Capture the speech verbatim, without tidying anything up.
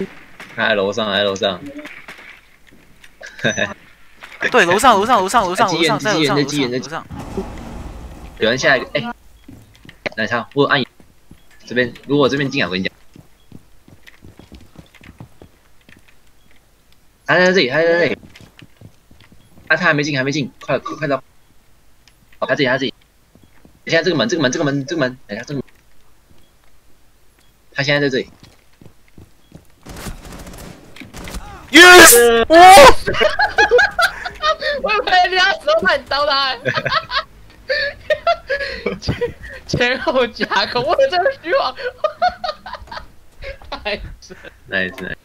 他在楼上，在楼上。 对，楼上，楼上，楼上，楼上，楼机缘上，在楼上， 机缘楼上， 机缘楼上。 有人下来，哎、欸，奶茶，我按这边，如果我这边进来，我跟你讲，他在这里，他在这里，啊，他还没进，还没进，快快快到，哦，他这里，他这里，现在这个门，这个门，这个门，这个门，等一下这个门，他现在在这里。 Yes！ 哇！ 我以为你要手板刀他，前前后夹攻，我真的虚妄，太神。 nice nice。